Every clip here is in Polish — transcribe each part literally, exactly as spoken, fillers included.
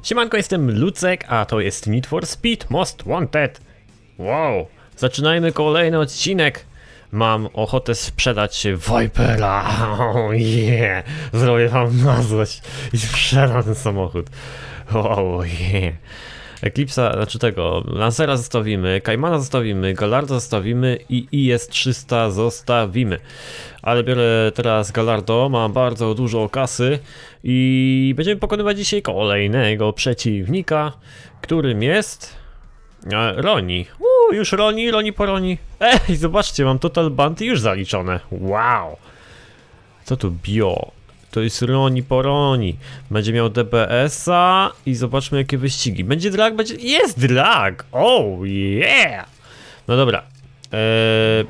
Siemanko, jestem Lucek, a to jest Need for Speed Most Wanted. Wow, zaczynajmy kolejny odcinek. Mam ochotę sprzedać Vipera. Oh yeah, zrobię wam na złość i sprzedam ten samochód. Wow, yeah. Eclipse'a, znaczy tego, Lancera zostawimy, Caymana zostawimy, Gallardo zostawimy i I S trzysta zostawimy. Ale biorę teraz Gallardo, mam bardzo dużo kasy i będziemy pokonywać dzisiaj kolejnego przeciwnika, którym jest e, Roni. Uuu, już Roni, Roni po Roni. Ej, zobaczcie, mam Total Bounty już zaliczone. Wow. Co tu bio? To jest Roni po Roni. Będzie miał D B S-a i zobaczmy jakie wyścigi. Będzie drag? Będzie... Jest drag! Oh yeah! No dobra. Eee...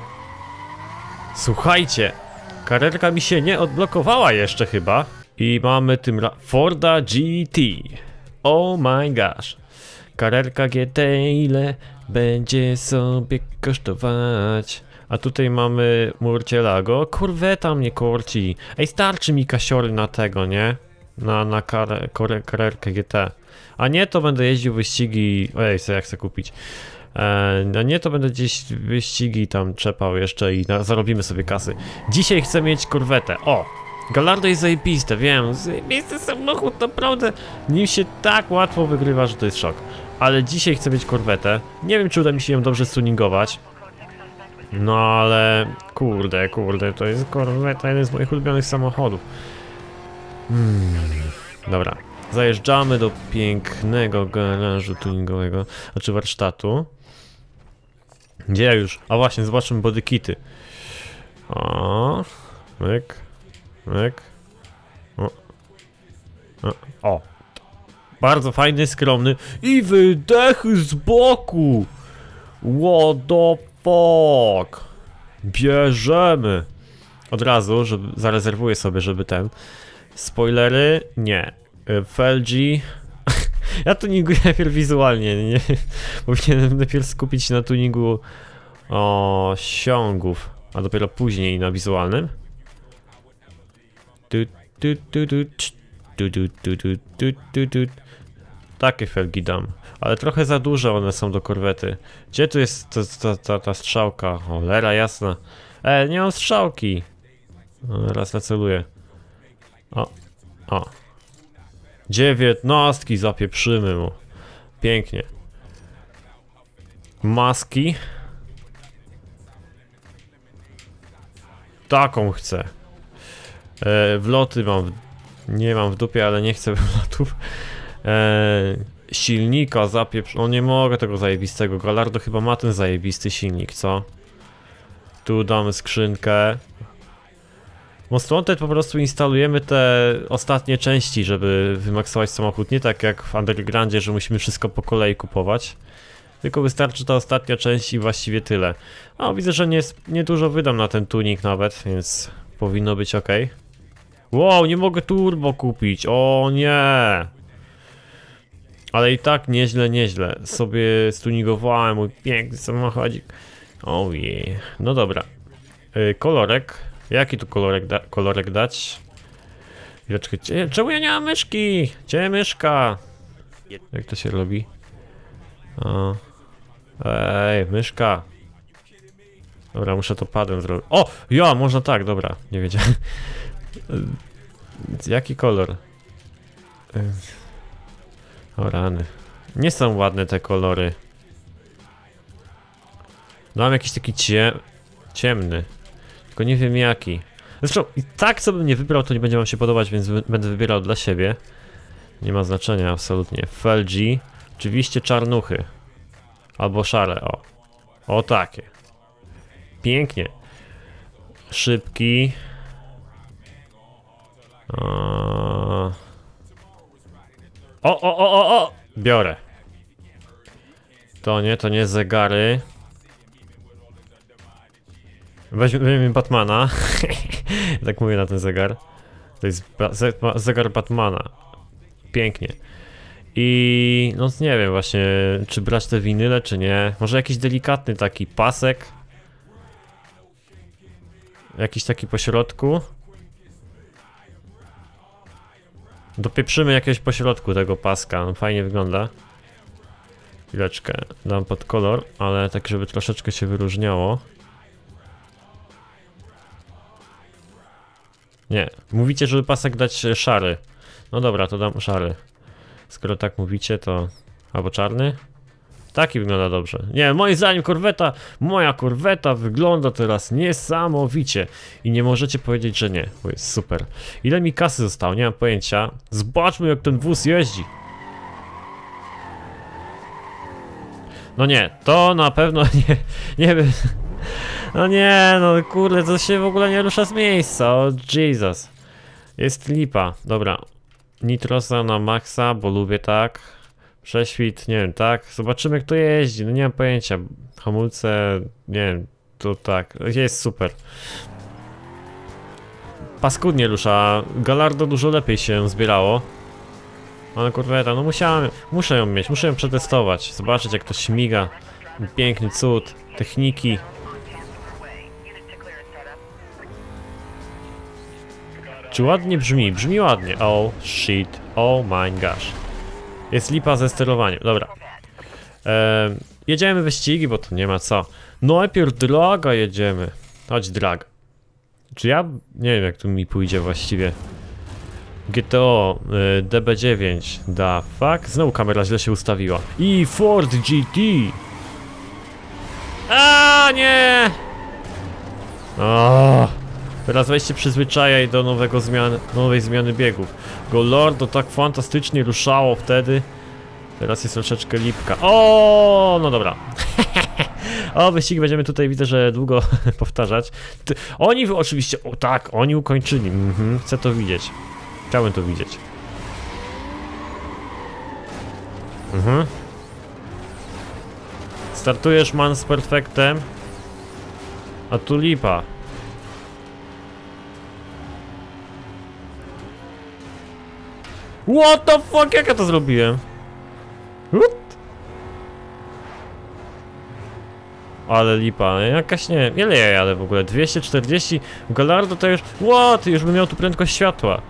Słuchajcie. Karerka mi się nie odblokowała jeszcze chyba. I mamy tym ra... Forda G T. Oh my gosh. Karerka G T ile będzie sobie kosztować? A tutaj mamy Murcielago. Kurweta mnie korci. Ej, starczy mi kasiory na tego, nie? Na, na kar karerkę G T. A nie, to będę jeździł wyścigi... Ej, co ja chcę kupić? E, no nie, to będę gdzieś wyścigi tam trzepał jeszcze i na, zarobimy sobie kasy. Dzisiaj chcę mieć kurwetę. O! Gallardo jest zajebiste, wiem. Zajebisty samochód, naprawdę. Nim się tak łatwo wygrywa, że to jest szok. Ale dzisiaj chcę mieć kurwetę. Nie wiem, czy uda mi się ją dobrze stuningować. No ale... Kurde, kurde, to jest korweta, jeden z moich ulubionych samochodów. Hmm, dobra. Zajeżdżamy do pięknego garażu tuningowego, znaczy warsztatu. Gdzie ja już? A właśnie, zobaczmy bodykity. O, myk, myk. O, o, o. Bardzo fajny, skromny i wydechy z boku. What the fuck? Bierzemy. Od razu, żeby zarezerwuję sobie, żeby ten. Spoilery? Nie. W L G. Ja tuninguję najpierw wizualnie, nie? Powinienem najpierw skupić się na tuningu o osiągów, a dopiero później na wizualnym. Tu, tu, tu, tu, tu, tu, tu, tu, tu, tu, tu. Takie felgi dam, ale trochę za duże one są do korwety. Gdzie tu jest ta, ta, ta, ta strzałka? Cholera jasna. E, nie mam strzałki. No, raz naceluję. O, o. Dziewiętnastki zapieprzymy mu. Pięknie. Maski. Taką chcę. E, wloty mam. W... Nie mam w dupie, ale nie chcę wlotów. Eee, silnika zapieprz... O, nie mogę tego zajebistego. Gallardo chyba ma ten zajebisty silnik, co? Tu damy skrzynkę. Most Wanted po prostu instalujemy te ostatnie części, żeby wymaksować samochód. Nie tak jak w Undergroundzie, że musimy wszystko po kolei kupować. Tylko wystarczy ta ostatnia część i właściwie tyle. A widzę, że nie, nie dużo wydam na ten tuning nawet, więc powinno być ok. Wow, nie mogę turbo kupić. O nie! Ale i tak nieźle, nieźle. Sobie stuningowałem mój piękny samochodzik. Oh yeah. No dobra. Yy, kolorek. Jaki tu kolorek, da kolorek dać? Chwileczkę. Czemu ja nie mam myszki? Gdzie myszka? Jak to się robi? O. Ej, myszka. Dobra, muszę to padem zrobić. O! Ja, można tak, dobra. Nie wiedziałem. Jaki kolor? Yy. O rany. Nie są ładne te kolory. No mam jakiś taki cie... ciemny. Tylko nie wiem jaki. Zresztą i tak co bym nie wybrał, to nie będzie wam się podobać, więc wy będę wybierał dla siebie. Nie ma znaczenia absolutnie. F L G. Oczywiście czarnuchy. Albo szare, o. O takie. Pięknie. Szybki. O... O, o, o, o, o! Biorę. To nie, to nie zegary. Weźmiemy Batmana. Tak mówię na ten zegar. To jest zegar Batmana. Pięknie. I no nie wiem właśnie, czy brać te winyle, czy nie. Może jakiś delikatny taki pasek. Jakiś taki pośrodku. Dopieprzymy jakiegoś pośrodku tego paska, no, fajnie wygląda. Chwileczkę, dam pod kolor, ale tak żeby troszeczkę się wyróżniało. Nie, mówicie, żeby pasek dać szary. No dobra, to dam szary. Skoro tak mówicie, to... Albo czarny? Taki wygląda dobrze. Nie, moim zdaniem korweta, moja korweta wygląda teraz niesamowicie. I nie możecie powiedzieć, że nie, bo jest super. Ile mi kasy zostało? Nie mam pojęcia. Zobaczmy, jak ten wóz jeździ. No nie, to na pewno nie, nie wiem. No nie, no kurde, to się w ogóle nie rusza z miejsca, o Jesus. Jest lipa, dobra. Nitrosa na maksa, bo lubię tak. Prześwit, nie wiem, tak. Zobaczymy, jak to jeździ, no nie mam pojęcia. Hamulce, nie wiem, to tak, jest super. Paskudnie rusza, Gallardo dużo lepiej się zbierało. Ale korweta, no musiałem, muszę ją mieć, muszę ją przetestować. Zobaczyć, jak to śmiga. Piękny cud, techniki. Czy ładnie brzmi? Brzmi ładnie. Oh shit, oh my gosh. Jest lipa ze sterowaniem, dobra. Eee, jedziemy wyścigi, bo to nie ma co. No najpierw draga jedziemy. Chodź drag. Czy ja... nie wiem, jak tu mi pójdzie właściwie. G T O, y, D B dziewięć, da fuck? Znowu kamera źle się ustawiła. I Ford G T. A nie! O, teraz weź się przyzwyczajaj do nowego zmiany, nowej zmiany biegów. Gallardo tak fantastycznie ruszało wtedy. Teraz jest troszeczkę lipka. O, no dobra. O, wyścig będziemy tutaj, widzę, że długo powtarzać. Ty, oni oczywiście, o tak, oni ukończyli. Mhm, chcę to widzieć. Chciałem to widzieć. Mhm. Startujesz man z perfektem. A tu lipa. What the fuck, jak ja to zrobiłem? What? Ale lipa, jakaś nie wiem, ile ja jadę w ogóle? dwieście czterdzieści? Gallardo to już... What? Już bym miał tu prędkość światła.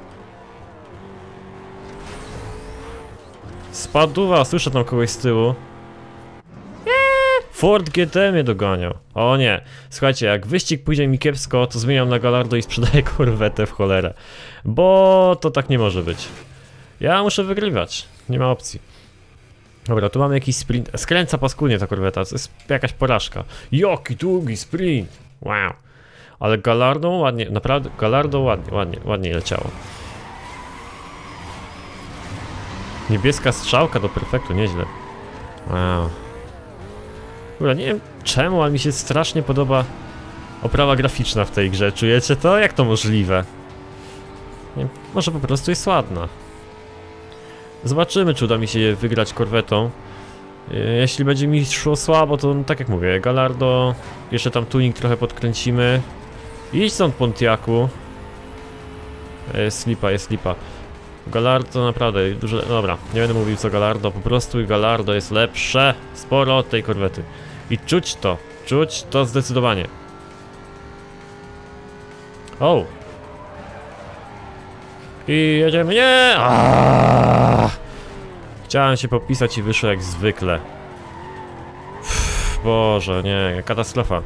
Spaduwa, słyszę tam kogoś z tyłu. Eee, Ford G T mnie doganiał. O nie, słuchajcie, jak wyścig pójdzie mi kiepsko, to zmieniam na Gallardo i sprzedaję korwetę w cholerę. Bo to tak nie może być. Ja muszę wygrywać, nie ma opcji. Dobra, tu mamy jakiś sprint. Skręca paskudnie ta korweta, to jest jakaś porażka. Jaki długi sprint! Wow. Ale Gallardo ładnie, naprawdę, Gallardo ładnie, ładnie, ładnie leciało. Niebieska strzałka do perfektu, nieźle. Wow. Dobra, nie wiem czemu, ale mi się strasznie podoba oprawa graficzna w tej grze. Czujecie to? Jak to możliwe? Nie, może po prostu jest ładna. Zobaczymy, czy uda mi się wygrać korwetą. Jeśli będzie mi szło słabo, to no, tak jak mówię, Gallardo, jeszcze tam tuning trochę podkręcimy. Idź stąd, Pontiaku. Jest lipa, jest lipa. Gallardo naprawdę dużo... Dobra, nie będę mówił co Gallardo, po prostu Gallardo jest lepsze sporo od tej korwety. I czuć to, czuć to zdecydowanie. O! I jedziemy, nie! Aaaa! Chciałem się popisać i wyszło jak zwykle. Uff, Boże, nie, katastrofa.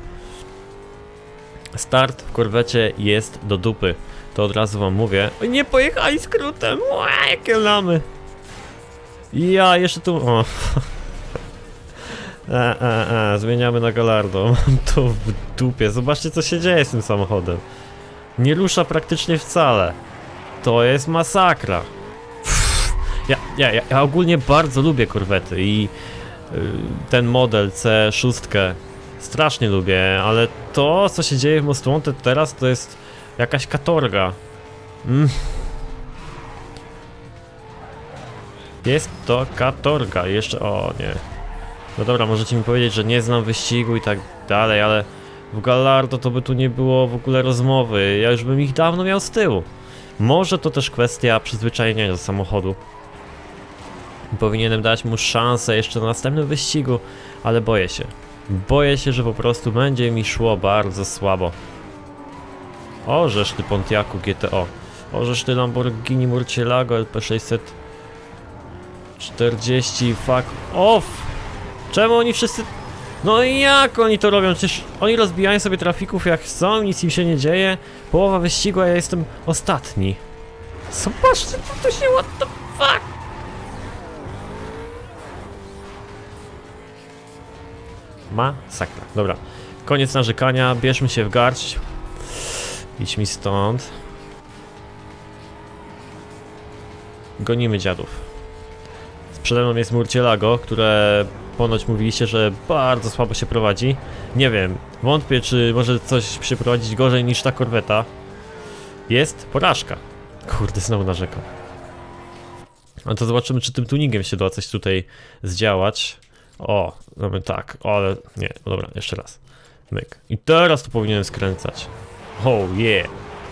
Start w korwecie jest do dupy. To od razu wam mówię. O, nie pojechali skrótem! Ła, jakie lamy! Ja jeszcze tu... O. E, e, e, zmieniamy na Gallardo. Mam to w dupie. Zobaczcie, co się dzieje z tym samochodem. Nie rusza praktycznie wcale. To jest masakra. Ja, ja, ja, ja ogólnie bardzo lubię korwety i y, ten model C sześć strasznie lubię, ale to, co się dzieje w Most Wanted teraz, to jest jakaś katorga. Mm. Jest to katorga. Jeszcze... o nie. No dobra, możecie mi powiedzieć, że nie znam wyścigu i tak dalej, ale w Gallardo to by tu nie było w ogóle rozmowy. Ja już bym ich dawno miał z tyłu. Może to też kwestia przyzwyczajenia do samochodu. Powinienem dać mu szansę jeszcze na następnym wyścigu, ale boję się. Boję się, że po prostu będzie mi szło bardzo słabo. O, żeż ty, Pontiaku G T O. Możesz ty Lamborghini Murcielago L P sześćset czterdzieści, fuck off! Czemu oni wszyscy... No i jak oni to robią? Przecież oni rozbijają sobie trafików jak chcą, nic im się nie dzieje. Połowa wyścigu, a ja jestem ostatni. Zobaczcie, co to się... What the fuck? Masakra. Dobra. Koniec narzekania, bierzmy się w garść. Idź mi stąd. Gonimy dziadów. Przede mną jest Murcielago, które ponoć mówiliście, że bardzo słabo się prowadzi. Nie wiem, wątpię, czy może coś się prowadzić gorzej niż ta korweta. Jest porażka. Kurde, znowu narzekam. No to zobaczymy, czy tym tuningiem się da coś tutaj zdziałać. O, mamy tak, o, ale nie, no dobra, jeszcze raz. Myk. I teraz to powinienem skręcać. Oh yeah.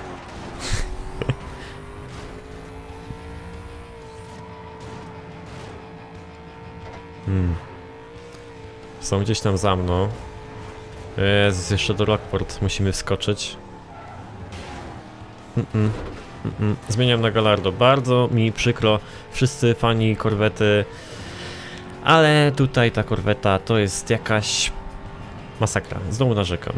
Hmm. Są gdzieś tam za mną. Jest jeszcze do Lockport musimy wskoczyć. Mm -mm. Mm -mm. Zmieniam na Gallardo. Bardzo mi przykro, wszyscy fani korwety. Ale tutaj ta korweta to jest jakaś masakra. Znowu narzekam.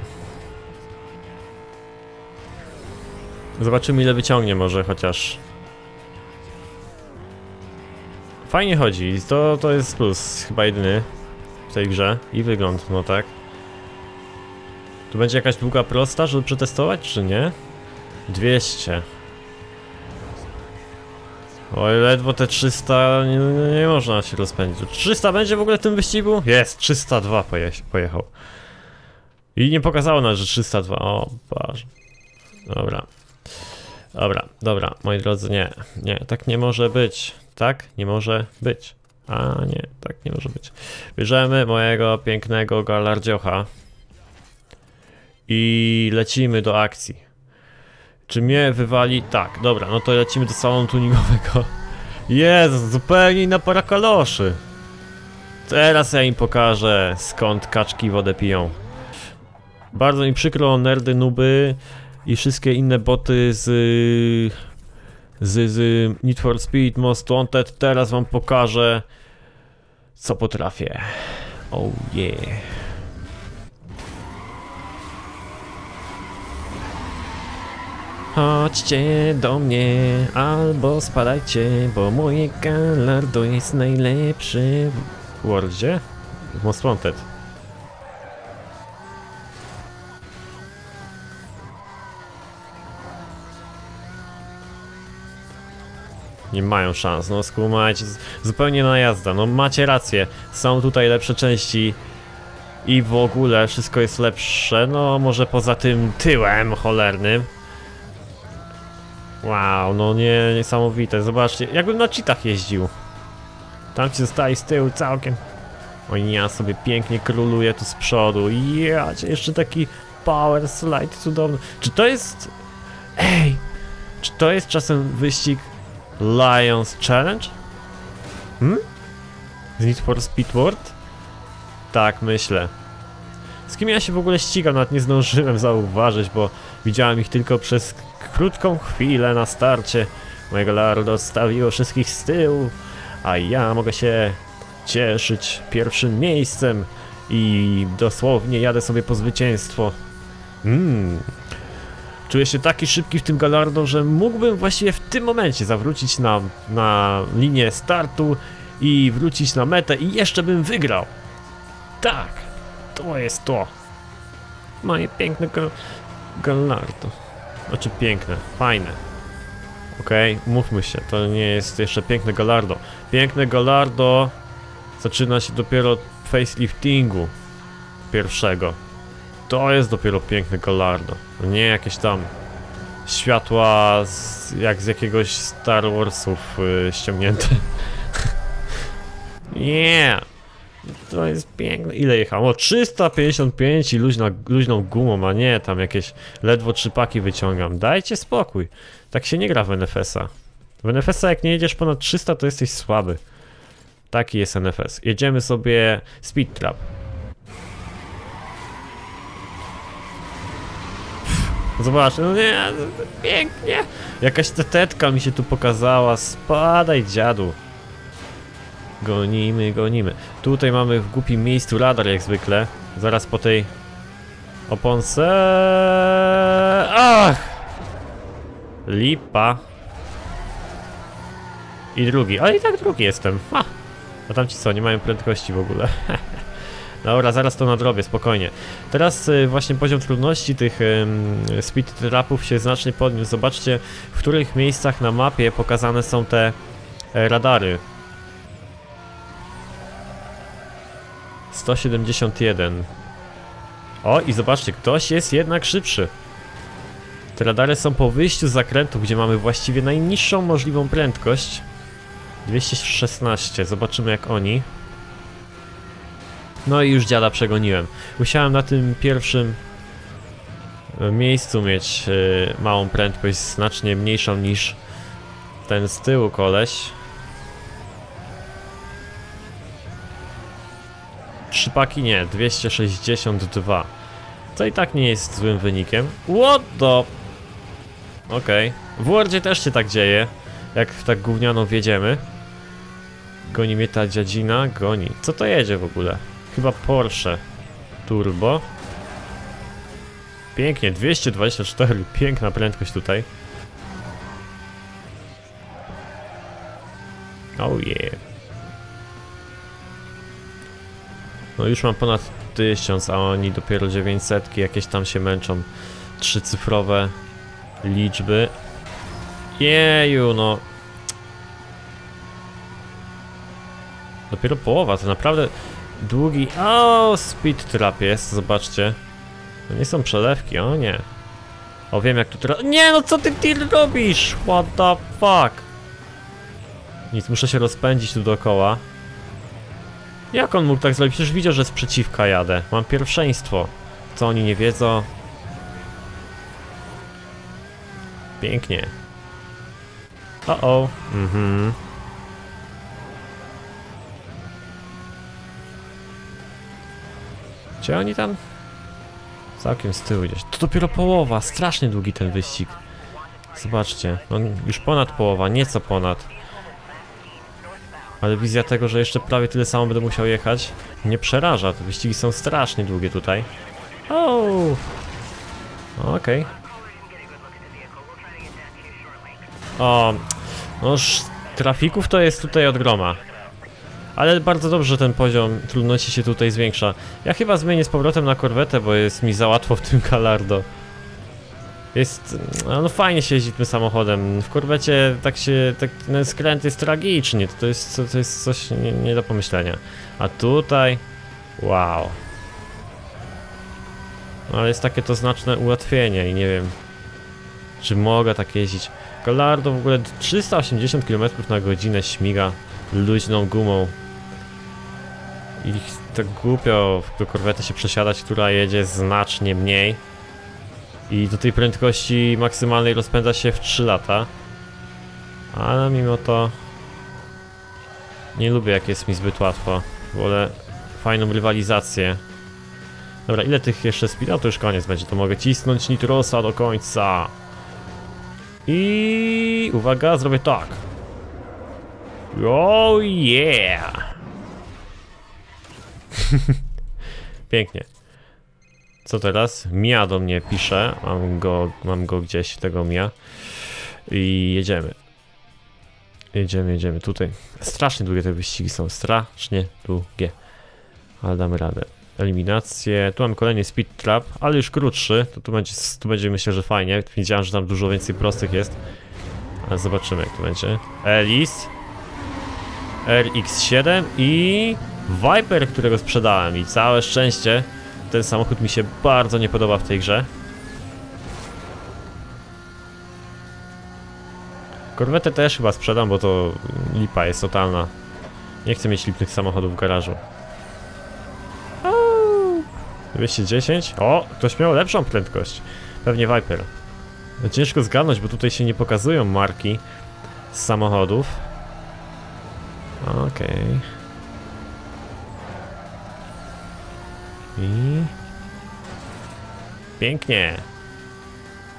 Zobaczymy, ile wyciągnie może chociaż. Fajnie chodzi, to, to jest plus, chyba jedyny w tej grze. I wygląd, no tak. Tu będzie jakaś długa prosta, żeby przetestować, czy nie? dwieście. Oj, ledwo te trzysta, nie, nie można się rozpędzić. trzysta będzie w ogóle w tym wyścigu? Jest, trzysta dwa poje, pojechał. I nie pokazało nas, że trzysta dwa, o Boże. Dobra. Dobra, dobra, moi drodzy, nie, nie, tak nie może być. Tak nie może być. A nie, tak nie może być. Bierzemy mojego pięknego Gallardziocha i lecimy do akcji. Czy mnie wywali? Tak, dobra, no to lecimy do salonu tuningowego. Jezus, zupełnie inna para kaloszy. Teraz ja im pokażę, skąd kaczki wodę piją. Bardzo mi przykro, nerdy, nuby i wszystkie inne boty z... Z, z Need for Speed Most Wanted. Teraz wam pokażę, co potrafię. Oh yeah. Chodźcie do mnie, albo spadajcie, bo moje Gallardo jest najlepszy w Worldzie? W Most Wanted. Nie mają szans, no skumajcie, zupełnie na jazda, no macie rację, są tutaj lepsze części i w ogóle wszystko jest lepsze, no może poza tym tyłem cholernym. Wow, no nie, niesamowite, zobaczcie, jakbym na cheatach jeździł. Tam ci zostali z tyłu całkiem. Oj, ja sobie pięknie króluje tu z przodu, ja, jeszcze taki power slide cudowny. Czy to jest... Ej, czy to jest czasem wyścig Lions Challenge? Hmm? Z Need for Speed World? Tak, myślę. Z kim ja się w ogóle ścigam? Nawet nie zdążyłem zauważyć, bo widziałem ich tylko przez krótką chwilę na starcie. Mojego Gallardo stawiło wszystkich z tyłu, a ja mogę się cieszyć pierwszym miejscem i dosłownie jadę sobie po zwycięstwo. Mmm. Czuję się taki szybki w tym Gallardo, że mógłbym właściwie w tym momencie zawrócić na, na linię startu i wrócić na metę i jeszcze bym wygrał. Tak, to jest to. Moje piękne gal Gallardo. Znaczy piękne, fajne. Okej, okay, mówmy się, to nie jest jeszcze piękne Gallardo. Piękne Gallardo zaczyna się dopiero od faceliftingu pierwszego. To jest dopiero piękny Gallardo. Nie jakieś tam światła z, jak z jakiegoś Star Warsów yy, ściągnięte. Nie, to jest piękne. Ile jechałem? O, trzysta pięćdziesiąt pięć i luźna, luźną gumą, a nie tam jakieś ledwo trzy paki wyciągam. Dajcie spokój. Tak się nie gra w N F S a. W N F S a jak nie jedziesz ponad trzysta, to jesteś słaby. Taki jest N F S. Jedziemy sobie Speed Trap. Zobacz, no nie, pięknie. Jakaś tetetka mi się tu pokazała. Spadaj, dziadu. Gonimy, gonimy. Tutaj mamy w głupim miejscu radar jak zwykle. Zaraz po tej oponce. Ach! Lipa. I drugi, ale i tak drugi jestem. Ha! A tamci co, nie mają prędkości w ogóle. Dobra, zaraz to nadrobię, spokojnie. Teraz y, właśnie poziom trudności tych y, speed trapów się znacznie podniósł. Zobaczcie, w których miejscach na mapie pokazane są te y, radary. sto siedemdziesiąt jeden. O, i zobaczcie, ktoś jest jednak szybszy. Te radary są po wyjściu z zakrętu, gdzie mamy właściwie najniższą możliwą prędkość. dwieście szesnaście, zobaczymy jak oni. No i już dziada przegoniłem. Musiałem na tym pierwszym miejscu mieć yy, małą prędkość, znacznie mniejszą niż ten z tyłu koleś. Trzy paki nie, dwieście sześćdziesiąt dwa. To i tak nie jest złym wynikiem. What the... Okej. Okay. W Wordzie też się tak dzieje, jak tak gówniano wiedziemy. Goni mnie ta dziadzina, goni. Co to jedzie w ogóle? Chyba Porsche Turbo. Pięknie, dwieście dwadzieścia cztery, piękna prędkość tutaj. Oh yeah. No już mam ponad tysiąc, a oni dopiero dziewięćset, jakieś tam się męczą. Trzycyfrowe liczby. Jeju, no. Dopiero połowa, to naprawdę długi... O, speed trap jest, zobaczcie. To nie są przelewki, o nie. O, wiem jak tu teraz... Nie, no co ty, ty robisz? What the fuck? Nic, muszę się rozpędzić tu dookoła. Jak on mógł tak zrobić? Przecież widział, że z przeciwka jadę. Mam pierwszeństwo. Co oni nie wiedzą? Pięknie. O, o. Mhm. Gdzie oni tam? Całkiem z tyłu gdzieś. To dopiero połowa. Strasznie długi ten wyścig. Zobaczcie. No już ponad połowa. Nieco ponad. Ale wizja tego, że jeszcze prawie tyle samo będę musiał jechać, mnie przeraża. Te wyścigi są strasznie długie tutaj. O, okej. Okay. O, no trafików to jest tutaj od groma. Ale bardzo dobrze, że ten poziom trudności się tutaj zwiększa. Ja chyba zmienię z powrotem na korwetę, bo jest mi za łatwo w tym Gallardo. Jest... no fajnie się jeździ tym samochodem. W korwecie tak się... tak, ten skręt jest tragiczny. To jest, to jest coś nie, nie do pomyślenia. A tutaj... wow. Ale jest takie to znaczne ułatwienie i nie wiem... czy mogę tak jeździć. Gallardo w ogóle trzysta osiemdziesiąt kilometrów na godzinę śmiga luźną gumą. I tak głupio w korwetę się przesiadać, która jedzie znacznie mniej. I do tej prędkości maksymalnej rozpędza się w trzy lata. Ale mimo to nie lubię jak jest mi zbyt łatwo. Wolę fajną rywalizację. Dobra, ile tych jeszcze speed? No to już koniec będzie, to mogę cisnąć nitrosa do końca. I uwaga, zrobię tak. Oh yeah! Pięknie. Co teraz? Mia do mnie pisze. Mam go, mam go gdzieś, tego Mia. I jedziemy. Jedziemy, jedziemy. Tutaj. Strasznie długie te wyścigi są. Strasznie długie. Ale damy radę. Eliminację. Tu mam kolejny speed trap, ale już krótszy. To tu będzie, tu będzie myślę, że fajnie. Widziałem, że tam dużo więcej prostych jest. Ale zobaczymy jak to będzie. Elis. R X siedem i Viper, którego sprzedałem. I całe szczęście. Ten samochód mi się bardzo nie podoba w tej grze. Korwetę też chyba sprzedam, bo to lipa jest totalna. Nie chcę mieć lipnych samochodów w garażu. dwieście dziesięć. O, ktoś miał lepszą prędkość. Pewnie Viper. Ciężko zgadnąć, bo tutaj się nie pokazują marki z samochodów. Okej. Okay. I... pięknie.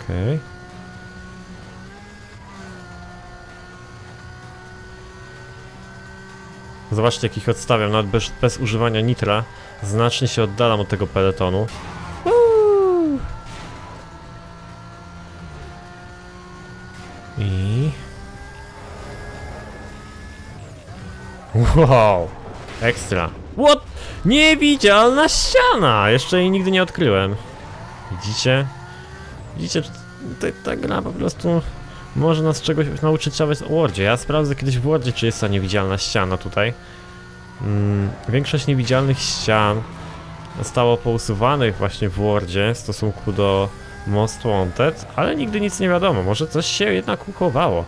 Okej. Okay. Zobaczcie, jak ich odstawiam, nawet bez, bez używania nitra. Znacznie się oddalam od tego peletonu. Uuu. I... Wow! Ekstra! What? Niewidzialna ściana! Jeszcze jej nigdy nie odkryłem. Widzicie? Widzicie, ta, ta gra po prostu może nas czegoś nauczyć nawet o Wordzie. Ja sprawdzę kiedyś w Wordzie, czy jest ta niewidzialna ściana tutaj. Hmm, większość niewidzialnych ścian zostało pousuwanych właśnie w Wordzie w stosunku do Most Wanted, ale nigdy nic nie wiadomo. Może coś się jednak uchowało.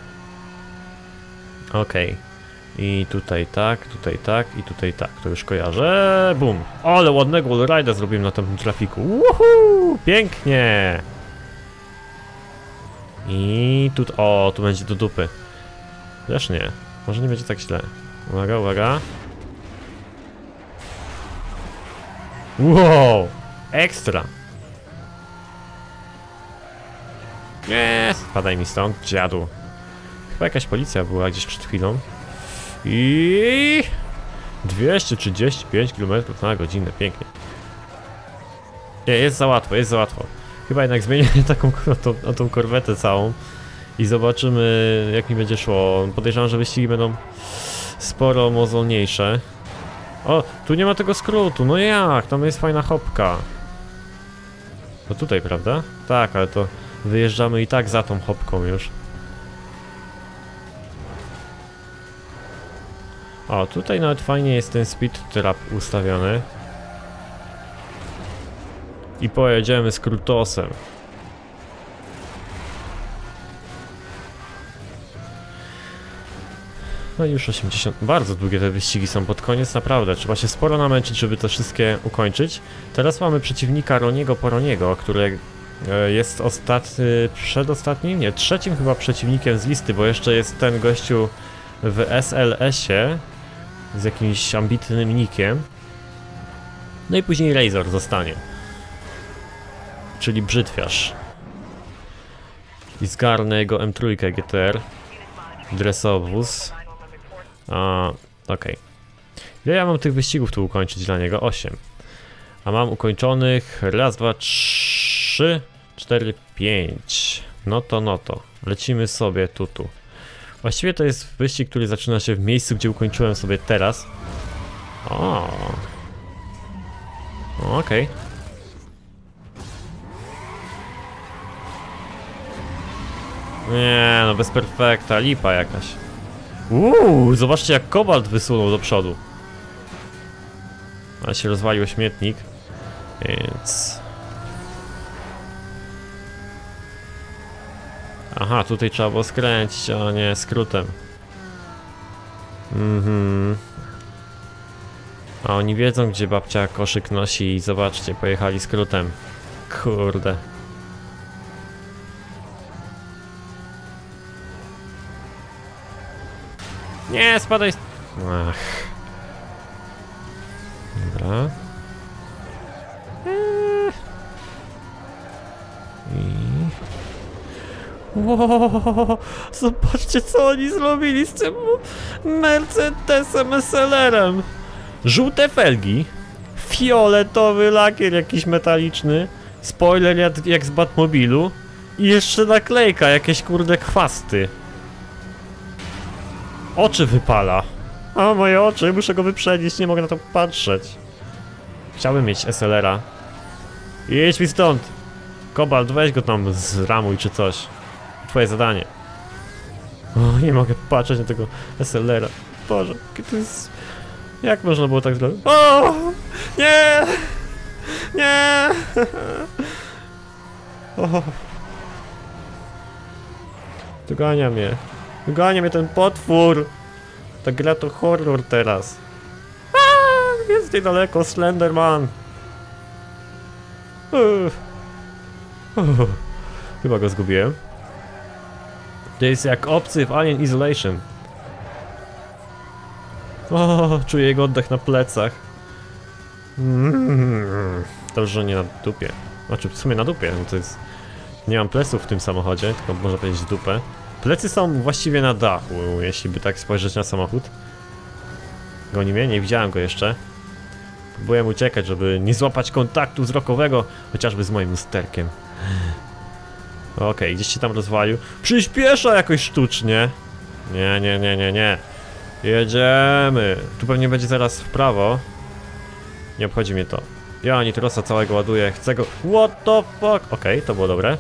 Okej. Okay. I tutaj tak, tutaj tak, i tutaj tak, to już kojarzę. Bum! Ale ładnego wallride'a zrobiłem na tym trafiku. Woohoo! Pięknie! I tu, o, tu będzie do dupy. Też nie, może nie będzie tak źle. Uwaga, uwaga. Wow! Ekstra! Nie, spadaj mi stąd, dziadu. Chyba jakaś policja była gdzieś przed chwilą. I dwieście trzydzieści pięć kilometrów na godzinę, pięknie. Nie, jest za łatwo, jest za łatwo. Chyba jednak zmienię taką tą, tą korwetę całą i zobaczymy, jak mi będzie szło. Podejrzewam, że wyścigi będą sporo mozolniejsze. O, tu nie ma tego skrótu, no jak? Tam jest fajna hopka. No tutaj, prawda? Tak, ale to wyjeżdżamy i tak za tą hopką już. O, tutaj nawet fajnie jest ten speed trap ustawiony. I pojedziemy skrótosem. No i już osiemdziesiąt. Bardzo długie te wyścigi są pod koniec, naprawdę. Trzeba się sporo namęczyć, żeby te wszystkie ukończyć. Teraz mamy przeciwnika Roniego Poroniego, który jest ostatni, przedostatnim, nie, trzecim chyba przeciwnikiem z listy, bo jeszcze jest ten gościu w S L S-ie z jakimś ambitnym nickiem. No i później Razor zostanie. Czyli brzytwiarz. I zgarnę jego M trzy G T R. Dresowóz. A, okej. Okay. Ile ja mam tych wyścigów tu ukończyć dla niego? osiem. A mam ukończonych raz, dwa, trzy, cztery, pięć. No to, no to. Lecimy sobie tu, tu. Właściwie to jest wyścig, który zaczyna się w miejscu, gdzie ukończyłem sobie teraz. O. Okej. Okay. Nie, no bez perfekta, lipa jakaś. Uuu, zobaczcie jak Kobalt wysunął do przodu. Ale się rozwalił śmietnik. Więc... Aha, tutaj trzeba było skręcić, a nie skrótem. Mhm. A oni wiedzą, gdzie babcia koszyk nosi i zobaczcie, pojechali skrótem. Kurde. Nie, spadaj. Ach. Dobra. Eee. I... Wow, zobaczcie co oni zrobili z tym Mercedesem S L R-em. Żółte felgi, fioletowy lakier jakiś metaliczny, spoiler jak, jak z Batmobilu i jeszcze naklejka, jakieś kurde chwasty. Oczy wypala. A moje oczy, muszę go wyprzedzić, nie mogę na to patrzeć. Chciałbym mieć S L R-a. Jedź mi stąd. Kobalt, weź go tam zramuj czy coś. Twoje zadanie. O, nie mogę patrzeć na tego S L R-a. Boże, to jest... Jak można było tak zrobić? O! Nie! Nie! O. Dogania mnie. Dogania mnie ten potwór. Ta gra to horror teraz. A, jest niedaleko Slenderman. Uff. Uff. Chyba go zgubiłem. To jest jak obcy w Alien Isolation. O, czuję jego oddech na plecach. Mm, dobrze, że nie na dupie. Znaczy w sumie na dupie, no to jest Nie mam pleców w tym samochodzie, tylko można powiedzieć w dupę. Plecy są właściwie na dachu, jeśli by tak spojrzeć na samochód. Goni mnie? Nie widziałem go jeszcze. Próbuję uciekać, żeby nie złapać kontaktu wzrokowego, chociażby z moim lusterkiem. Okej, okay, gdzieś się tam rozwalił. Przyspiesza jakoś sztucznie. Nie, nie, nie, nie, nie. Jedziemy. Tu pewnie będzie zaraz w prawo. Nie obchodzi mnie to. Ja nitrosa całego ładuję, chcę go... What the fuck? Okej, okay, to było dobre.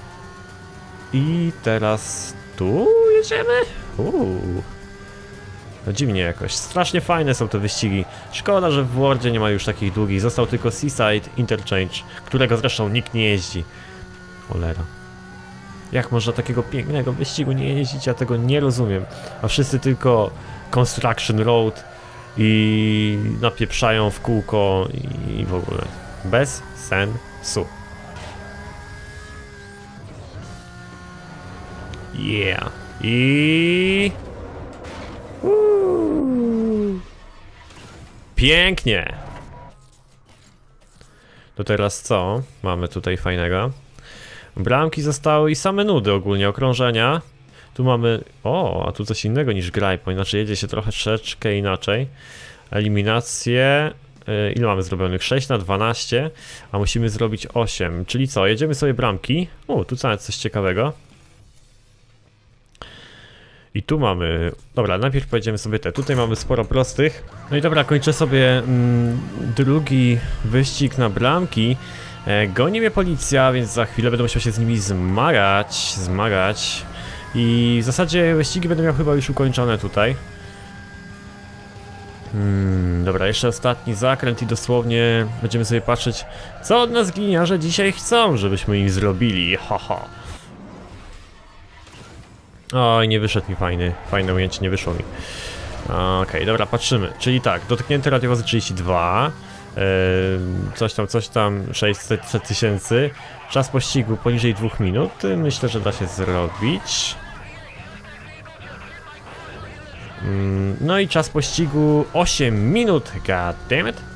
I teraz tu jedziemy? Uuu. No dziwnie jakoś. Strasznie fajne są te wyścigi. Szkoda, że w Wordzie nie ma już takich długich. Został tylko Seaside Interchange, którego zresztą nikt nie jeździ. Cholera. Jak można takiego pięknego wyścigu nie jeździć? Ja tego nie rozumiem. A wszyscy tylko Construction Road i napieprzają w kółko i w ogóle. Bez sensu. Yeah. I... Uuu. Pięknie. To teraz co? Mamy tutaj fajnego. Bramki zostały i same nudy ogólnie, okrążenia. Tu mamy... O, a tu coś innego niż Grippoint, znaczy jedzie się trochę troszeczkę inaczej. Eliminacje... Yy, ile mamy zrobionych? sześć na dwanaście, a musimy zrobić osiem. Czyli co? Jedziemy sobie bramki. O, tu nawet coś ciekawego. I tu mamy... Dobra, najpierw pojedziemy sobie te. Tutaj mamy sporo prostych. No i dobra, kończę sobie mm, drugi wyścig na bramki. E, goni mnie policja, więc za chwilę będę musiał się z nimi zmagać, zmagać. I w zasadzie wyścigi będę miał chyba już ukończone tutaj. Hmm, dobra, jeszcze ostatni zakręt i dosłownie będziemy sobie patrzeć, co od nas gliniarze dzisiaj chcą, żebyśmy im zrobili. Haha. Oj, nie wyszedł mi fajny, fajne ujęcie, nie wyszło mi. Okej, okay, dobra, patrzymy. Czyli tak, dotknięty radiowozy trzydzieści dwa, yy, coś tam, coś tam, sześćset tysięcy. Czas pościgu poniżej dwóch minut, myślę, że da się zrobić. Yy, no i czas pościgu osiem minut, god damn it.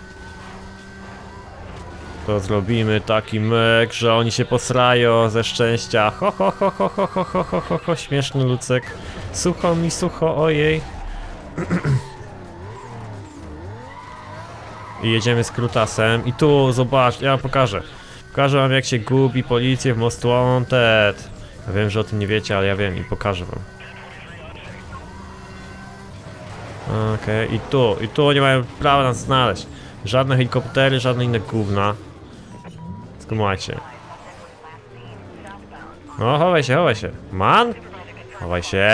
To zrobimy taki myk, że oni się posrają ze szczęścia. Ho, ho, ho, ho, ho, ho, ho, ho, ho, ho, śmieszny Lucek. Sucho mi, sucho, ojej. I jedziemy z Krutasem. I tu, zobacz, ja wam pokażę. Pokażę wam, jak się gubi policję w Most Wanted. Ja wiem, że o tym nie wiecie, ale ja wiem i pokażę wam. Okej, okay, i tu, i tu nie mają prawa nas znaleźć. Żadne helikoptery, żadne inne gówna. Skumajcie. No, chowaj się, chowaj się. Man? Chowaj się.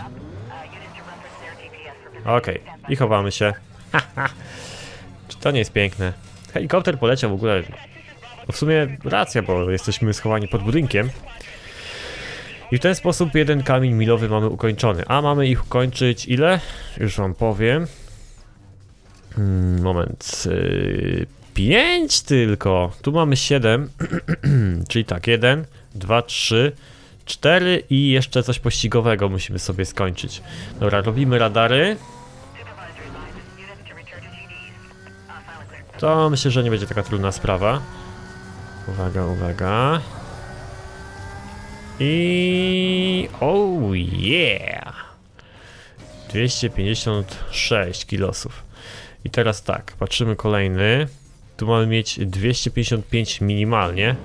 Okej, okay. I chowamy się. Czy to nie jest piękne? Helikopter poleciał w ogóle. No w sumie racja, bo jesteśmy schowani pod budynkiem. I w ten sposób jeden kamień milowy mamy ukończony. A mamy ich ukończyć ile? Już wam powiem. Hmm, moment. Yy, pięć tylko. Tu mamy siedem. Czyli tak, jeden, dwa, trzy, cztery i jeszcze coś pościgowego musimy sobie skończyć. Dobra, robimy radary. To myślę, że nie będzie taka trudna sprawa. Uwaga, uwaga. I... Oh yeah! dwieście pięćdziesiąt sześć kilosów. I teraz tak, patrzymy kolejny. Tu mamy mieć dwieście pięćdziesiąt pięć minimalnie.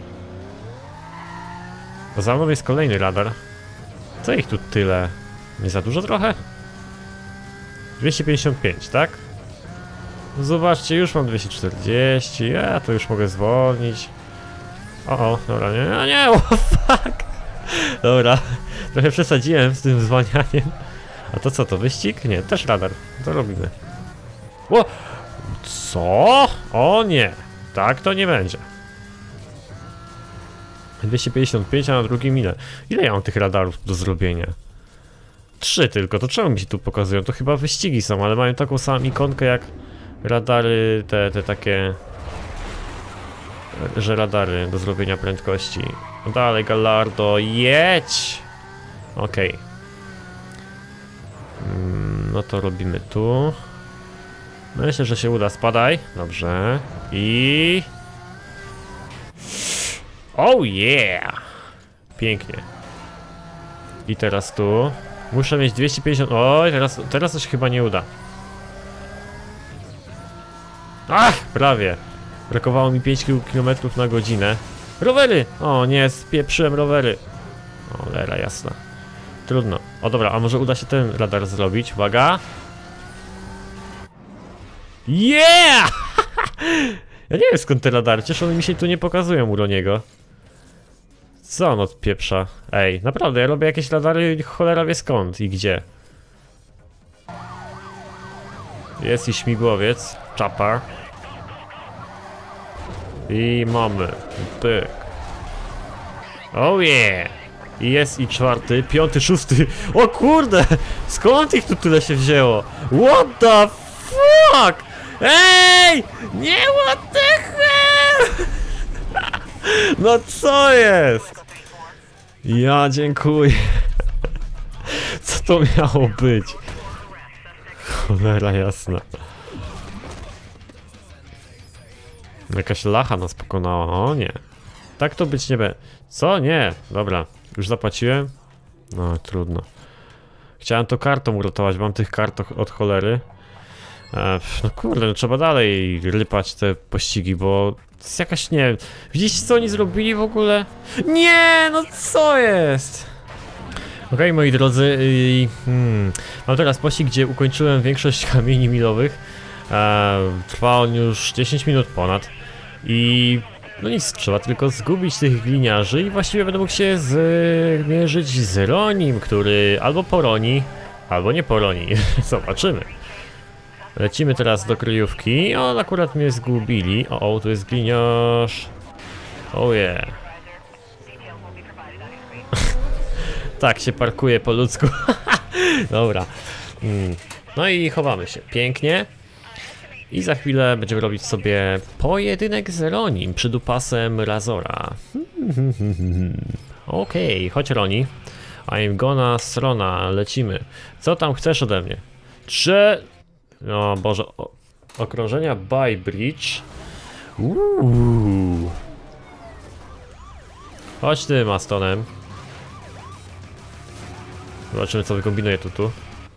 Bo za mną jest kolejny radar. Co ich tu tyle? Nie za dużo trochę? dwieście pięćdziesiąt pięć, tak? No zobaczcie, już mam dwieście czterdzieści. Ja to już mogę zwolnić. O, o, dobra, nie, a nie, oh, fuck. Dobra, trochę przesadziłem z tym zwalnianiem. A to co, to wyścig? Nie, też radar. To robimy. O! Co? O nie! Tak to nie będzie. dwieście pięćdziesiąt pięć, a na drugim ile? Ile ja mam tych radarów do zrobienia? Trzy tylko, to czemu mi się tu pokazują? To chyba wyścigi są, ale mają taką samą ikonkę jak radary, te, te takie... Że radary do zrobienia prędkości. No dalej, Gallardo, jedź! Okej. Okay. No to robimy tu. Myślę, że się uda. Spadaj. Dobrze. I... Oh yeah! Pięknie. I teraz tu. Muszę mieć dwieście pięćdziesiąt. Oj, teraz, teraz to się chyba nie uda. Ach, prawie. Brakowało mi pięć kilometrów na godzinę. Rowery! O nie, spieprzyłem rowery. O, lera jasna. Trudno. O dobra, a może uda się ten radar zrobić? Uwaga! Yeah! Ja nie wiem skąd te radary, przecież one mi się tu nie pokazują u Roniego. Co on odpieprza? Ej, naprawdę, ja robię jakieś radary, cholera wie skąd i gdzie. Jest i śmigłowiec, czapa. I mamy, pyk. Oh yeah! I jest i czwarty, piąty, szósty. O kurde! Skąd ich tu tyle się wzięło? What the fuck? Ej! Nie, what the hell? No co jest? Ja dziękuję. Co to miało być? Cholera jasna. Jakaś lacha nas pokonała, o nie. Tak to być nie będzie. Co? Nie. Dobra, już zapłaciłem? No trudno. Chciałem to kartą uratować, mam tych kart od cholery. E, no kurde, no trzeba dalej rypać te pościgi, bo to jest jakaś, nie wiem. Widzicie co oni zrobili w ogóle? Nie, no co jest? Okej, okay, moi drodzy, yy, hmm. mam teraz pościg, gdzie ukończyłem większość kamieni milowych. E, trwa on już dziesięć minut ponad. I no nic, trzeba tylko zgubić tych gliniarzy i właściwie będę mógł się zmierzyć z Ronim, który albo poroni, albo nie poroni. Zobaczymy. Lecimy teraz do kryjówki. On akurat mnie zgubili. O, o, tu jest gliniarz. Oh yeah. Tak się parkuje po ludzku. Dobra. Mm. No i chowamy się. Pięknie. I za chwilę będziemy robić sobie pojedynek z Ronim przed upasem Razora. Okej, okay, chodź Roni. I'm gonna strona, lecimy. Co tam chcesz ode mnie? Trze... O Boże, o... okrążenia by bridge. Uuu. Chodź ty Mastonem. Zobaczymy co wykombinuje tu tu.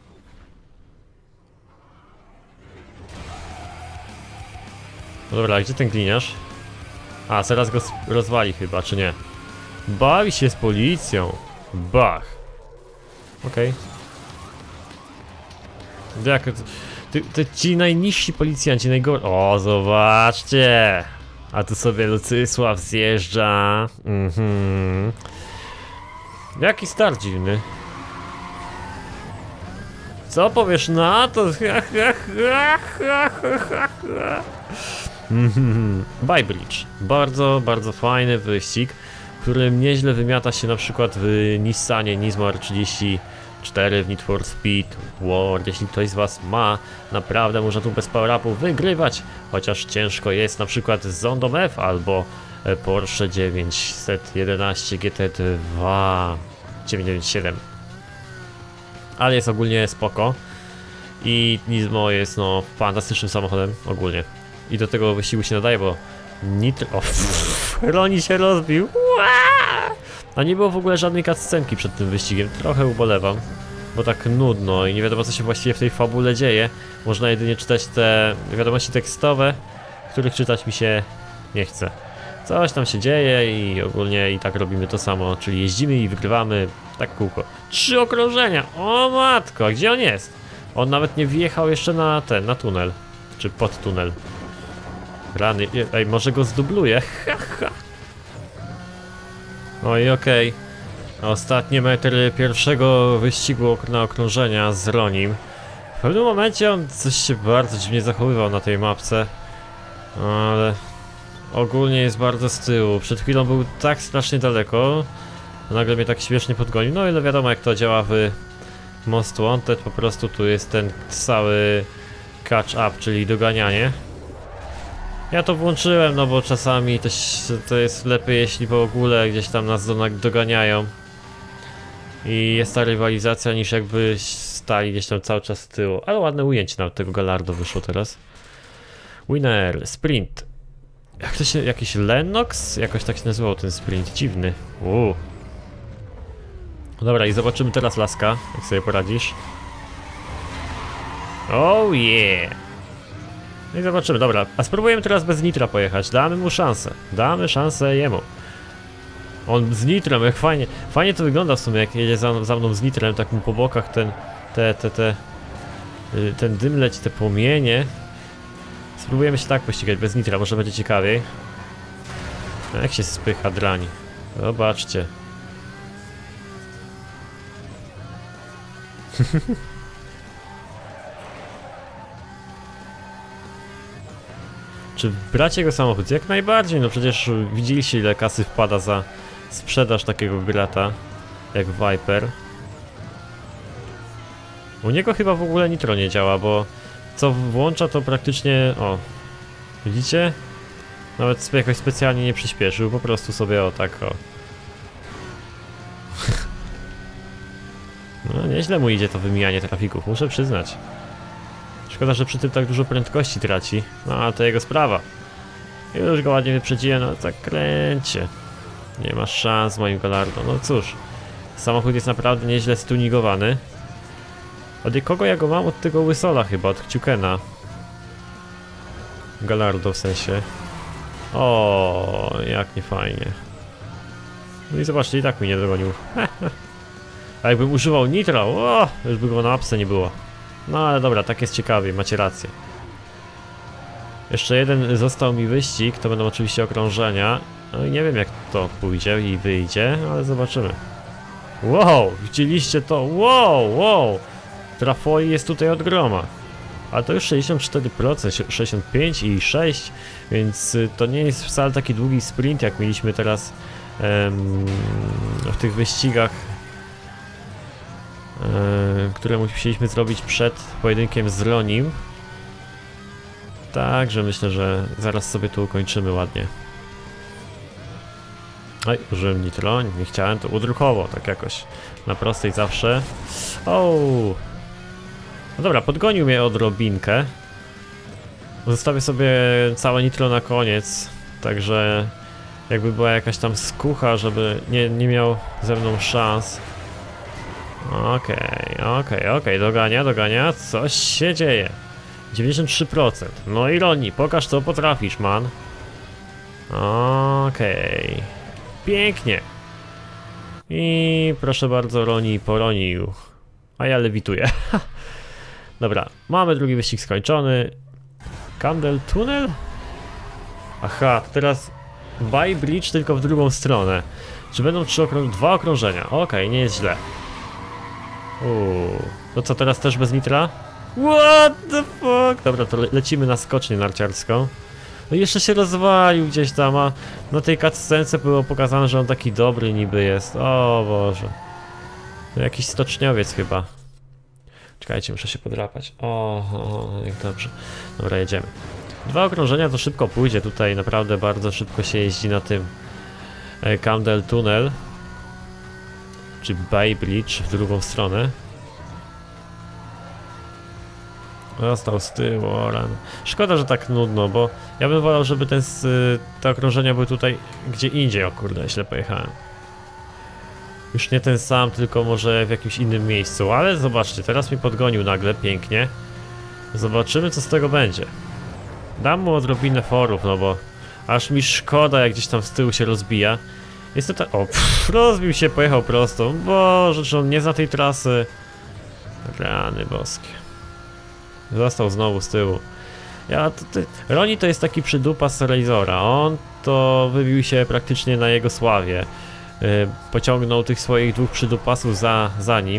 No dobra, gdzie ten gliniarz? A, zaraz go rozwali chyba, czy nie? Bawi się z policją. Bach. Okej. Okay. Jak... Ty, ty, ci najniżsi policjanci, najgorsi... O, zobaczcie! A tu sobie Lucysław zjeżdża. Mhm. Jaki start dziwny. Co powiesz na to? By Bridge. Bardzo, bardzo fajny wyścig, w którym nieźle wymiata się na przykład w Nissanie Nismo R trzydzieści cztery w Need for Speed World. Jeśli ktoś z was ma, naprawdę można tu bez power-upu wygrywać, chociaż ciężko jest na przykład z Zondą F albo Porsche dziewięćset jedenaście G T dwa dziewięćset dziewięćdziesiąt siedem. Ale jest ogólnie spoko i Nismo jest no fantastycznym samochodem ogólnie. I do tego wyścigu się nadaje, bo nitro... O, Roni się rozbił. A nie było w ogóle żadnej cutscenki przed tym wyścigiem. Trochę ubolewam, bo tak nudno i nie wiadomo co się właściwie w tej fabule dzieje. Można jedynie czytać te wiadomości tekstowe, których czytać mi się nie chce. Coś tam się dzieje i ogólnie i tak robimy to samo, czyli jeździmy i wygrywamy tak w kółko. Trzy okrążenia! O matko, a gdzie on jest? On nawet nie wjechał jeszcze na ten, na tunel. Czy pod tunel. Rany, ej, może go zdubluję? No i okej. Okay. Ostatnie metry pierwszego wyścigu na okrążenia z Ronim. W pewnym momencie on coś się bardzo dziwnie zachowywał na tej mapce. Ale ogólnie jest bardzo z tyłu. Przed chwilą był tak strasznie daleko. Nagle mnie tak śmiesznie podgonił. No ale wiadomo jak to działa w Most Wanted. Po prostu tu jest ten cały catch up, czyli doganianie. Ja to włączyłem, no bo czasami to, to jest lepiej, jeśli w ogóle gdzieś tam nas doganiają. I jest ta rywalizacja, niż jakby stali gdzieś tam cały czas z tyłu. Ale ładne ujęcie nawet tego Gallardo wyszło teraz. Winner, sprint. Jak to się... jakiś Lennox? Jakoś tak się nazywał ten sprint, dziwny. Uuu. Dobra, i zobaczymy teraz Laska, jak sobie poradzisz. Oh yeah! No i zobaczymy, dobra, a spróbujemy teraz bez nitra pojechać, damy mu szansę, damy szansę jemu. On z nitrem, jak fajnie, fajnie to wygląda w sumie, jak jedzie za, za mną z nitrem, tak mu po bokach ten, te, te, te, ten dym leci, te płomienie. Spróbujemy się tak pościgać bez nitra, może będzie ciekawiej. Jak się spycha drań, zobaczcie. Czy brać jego samochód? Jak najbardziej, no przecież widzieliście, ile kasy wpada za sprzedaż takiego grata jak Viper. U niego chyba w ogóle nitro nie działa, bo co włącza, to praktycznie... o, widzicie? Nawet sobie jakoś specjalnie nie przyspieszył, po prostu sobie o tak o. No nieźle mu idzie to wymijanie trafików, muszę przyznać. Szkoda, że przy tym tak dużo prędkości traci, no ale to jego sprawa. Już go ładnie wyprzedziłem na zakręcie. Nie ma szans moim Gallardo, no cóż. Samochód jest naprawdę nieźle stuningowany. Od kogo ja go mam? Od tego Łysola chyba, od Kciukena. Gallardo w sensie. O, jak nie fajnie. No i zobaczcie, i tak mi nie dogonił. A jakbym używał nitra, o, już by go na apsę nie było. No ale dobra, tak jest ciekawie, macie rację. Jeszcze jeden został mi wyścig, to będą oczywiście okrążenia. No i nie wiem jak to pójdzie i wyjdzie, ale zobaczymy. Wow, widzieliście to? Wow, wow! Trafoi jest tutaj od groma. Ale to już sześćdziesiąt cztery procent, sześćdziesiąt pięć i sześć, więc to nie jest wcale taki długi sprint jak mieliśmy teraz em, w tych wyścigach, em, które musieliśmy zrobić przed pojedynkiem z Ronim. Także myślę, że zaraz sobie tu ukończymy ładnie. Oj, użyłem nitro, nie chciałem, to udruchowo, tak jakoś na prostej zawsze. O. No dobra, podgonił mnie odrobinkę. Zostawię sobie całe nitro na koniec, także jakby była jakaś tam skucha, żeby nie, nie miał ze mną szans. Okej, okej, okej, dogania, dogania, coś się dzieje. dziewięćdziesiąt trzy procent. No i Roni, pokaż co potrafisz, man. Okej. Pięknie. I proszę bardzo, Roni poronił. A ja lewituję. Dobra, mamy drugi wyścig skończony. Candle Tunnel? Aha, to teraz Bay Bridge, tylko w drugą stronę. Czy będą trzy okrą dwa okrążenia? Okej, okay, nie jest źle. Uuu. No co, teraz też bez nitra? What the fuck? Dobra, to le lecimy na skocznię narciarską. No i jeszcze się rozwalił gdzieś tam, a na tej cutscence było pokazane, że on taki dobry niby jest. O Boże. No jakiś stoczniowiec chyba. Czekajcie, muszę się podrapać. O, o, jak dobrze. Dobra, jedziemy. Dwa okrążenia to szybko pójdzie. Tutaj naprawdę bardzo szybko się jeździ na tym e, Candle Tunnel. Czy Bay Bridge w drugą stronę. Został z tyłu, oran. Szkoda, że tak nudno, bo ja bym wolał, żeby ten, te okrążenia były tutaj gdzie indziej. O kurde, źle pojechałem. Już nie ten sam, tylko może w jakimś innym miejscu, ale zobaczcie, teraz mi podgonił nagle, pięknie. Zobaczymy, co z tego będzie. Dam mu odrobinę forów, no bo aż mi szkoda, jak gdzieś tam z tyłu się rozbija. Jest to tak... O, pff, rozbił się, pojechał prosto. Boże, czy on nie zna tej trasy? Rany boskie. Został znowu z tyłu. Ja, to, to, Roni to jest taki przydupa z Razora. On to wybił się praktycznie na jego sławie. Yy, pociągnął tych swoich dwóch przydupasów za, za nim.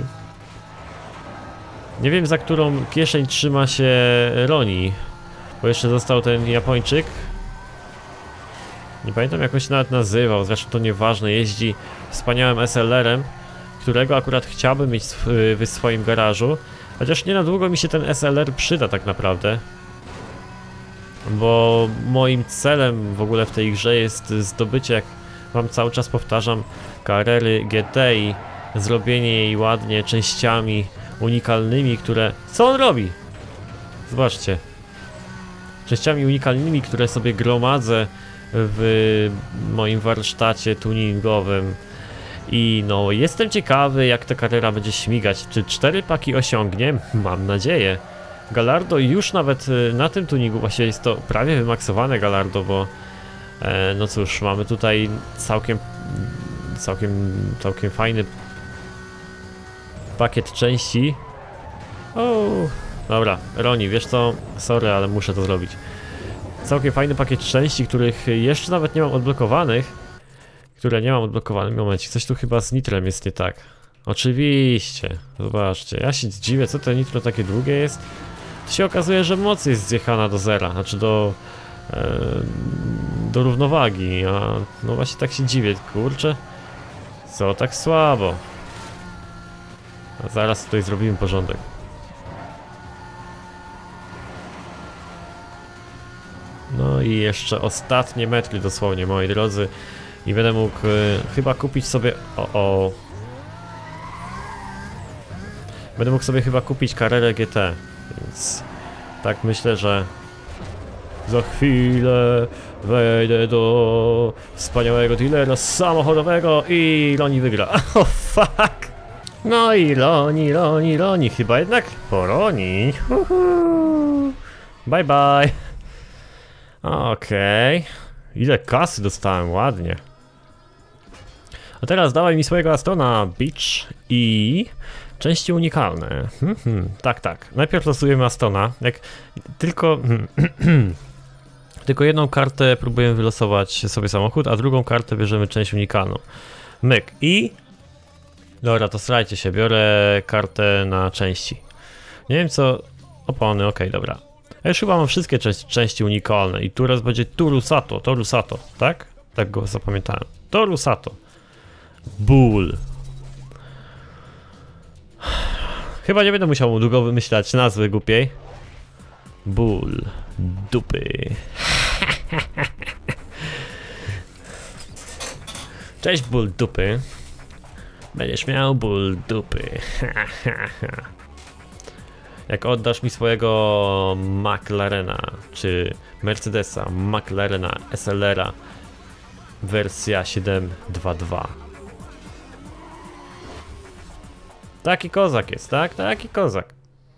Nie wiem, za którą kieszeń trzyma się Roni, bo jeszcze został ten Japończyk. Nie pamiętam, jak on się nawet nazywał, zresztą to nieważne. Jeździ wspaniałym S L R-em, którego akurat chciałbym mieć w, w swoim garażu. Chociaż nie na długo mi się ten S L R przyda tak naprawdę. Bo moim celem w ogóle w tej grze jest zdobycie, jak wam cały czas powtarzam, Carrery G T i zrobienie jej ładnie częściami unikalnymi, które... Co on robi? Zobaczcie. Częściami unikalnymi, które sobie gromadzę w moim warsztacie tuningowym. I no, jestem ciekawy, jak ta Carrera będzie śmigać. Czy cztery paki osiągnie? Mam nadzieję. Gallardo już nawet na tym tuningu, właściwie jest to prawie wymaksowane Gallardo, bo e, no cóż, mamy tutaj całkiem, całkiem, całkiem fajny pakiet części. O, dobra, Roni, wiesz co? Sorry, ale muszę to zrobić. Całkiem fajny pakiet części, których jeszcze nawet nie mam odblokowanych. Które nie mam odblokowanych. Momencik, coś tu chyba z nitrem jest nie tak. Oczywiście, zobaczcie, ja się dziwię, co to nitro takie długie jest. To się okazuje, że moc jest zjechana do zera, znaczy do e, do równowagi, a no właśnie tak się dziwię, kurczę. Co tak słabo? A zaraz tutaj zrobimy porządek. No i jeszcze ostatnie metry dosłownie, moi drodzy. I będę mógł y, chyba kupić sobie... O, o. Będę mógł sobie chyba kupić Carrerę G T. Więc tak myślę, że za chwilę wejdę do wspaniałego dealera samochodowego i Loni wygra. O, oh, fuck! No i Loni, Loni, Loni. Chyba jednak po Loni. Uhu. Bye bye. Okej. Okay. Ile kasy dostałem, ładnie. A teraz dawaj mi swojego Astona Beach i części unikalne. Hmm, hmm, tak, tak. Najpierw losujemy Astona. Jak tylko... tylko jedną kartę próbujemy wylosować sobie samochód, a drugą kartę bierzemy część unikalną. Myk i... Dobra, to strajcie się, biorę kartę na części. Nie wiem co... Opony, okej, okay, dobra. Ja już chyba mam wszystkie części, części unikalne i teraz będzie Toru Sato, Toru Sato, tak? Tak go zapamiętałem. Toru Sato. Bull. Chyba nie będę musiał długo wymyślać nazwy głupiej. Bull. Dupy. Cześć Bull Dupy. Będziesz miał ból dupy. Jak oddasz mi swojego McLarena, czy Mercedesa, McLarena, S L R-a, wersja siedem dwa dwa. Taki kozak jest, tak? Taki kozak.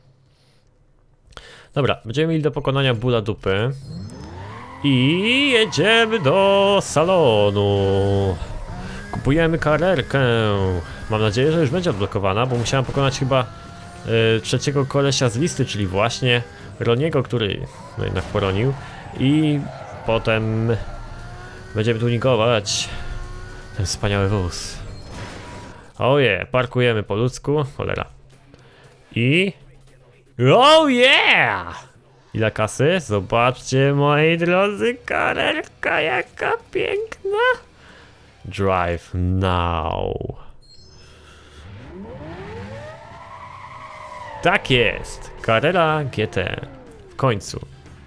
Dobra, będziemy mieli do pokonania bóla dupy. I jedziemy do salonu. Kupujemy Carrerkę. Mam nadzieję, że już będzie odblokowana, bo musiałem pokonać chyba yy, trzeciego kolesia z listy, czyli właśnie Roniego, który no jednak poronił. I potem będziemy tuningować ten wspaniały wóz. Oje, oh parkujemy po ludzku, cholera. I... Oh yeah! Ile kasy? Zobaczcie, moi drodzy, Carrerka jaka piękna. Drive now. Tak jest, Carrera G T. W końcu.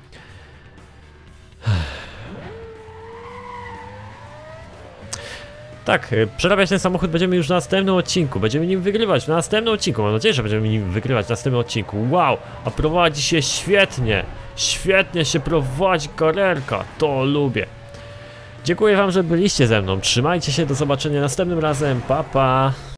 Tak, przerabiać ten samochód będziemy już w następnym odcinku. Będziemy nim wygrywać w następnym odcinku. Mam nadzieję, że będziemy nim wygrywać w następnym odcinku. Wow, a prowadzi się świetnie. Świetnie się prowadzi Carrerka. To lubię. Dziękuję wam, że byliście ze mną. Trzymajcie się, do zobaczenia następnym razem. Pa, pa.